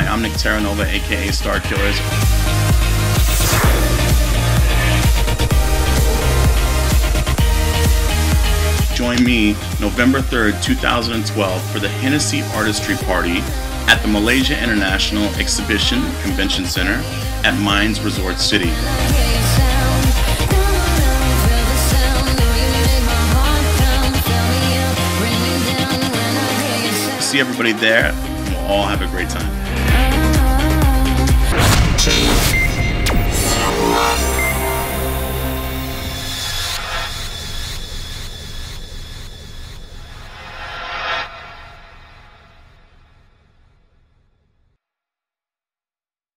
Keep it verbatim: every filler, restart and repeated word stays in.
I'm Nick Terranova, aka Starkillers. Join me November third, two thousand twelve for the Hennessy Artistry Party at the Malaysia International Exhibition Convention Center at Mines Resort City. See everybody there, and we'll all have a great time.